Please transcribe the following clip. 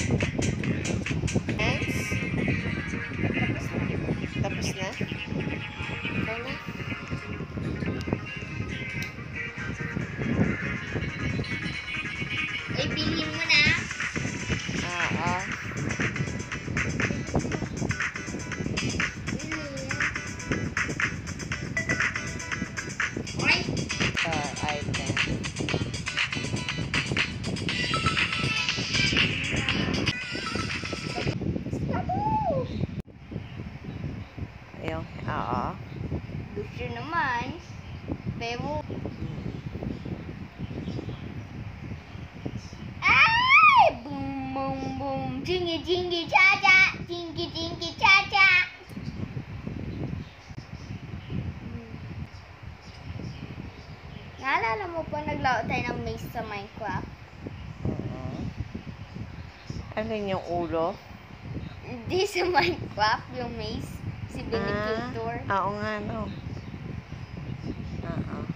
Hands? Tapos na? Ikaw na? Ay, bilhin mo na. Oo. Okay. Item. Ayun. Oo. Gusto naman. Pero, ay! Boom, boom, boom. Jingy, jingy, cha-cha. Jingy, jingy, cha-cha. Naalala mo po naglaro tayo ng maze sa Minecraft? Oo. Alin yung ulo? Hindi sa Minecraft, yung maze. Si Benecutor. Oo nga, no. Oo.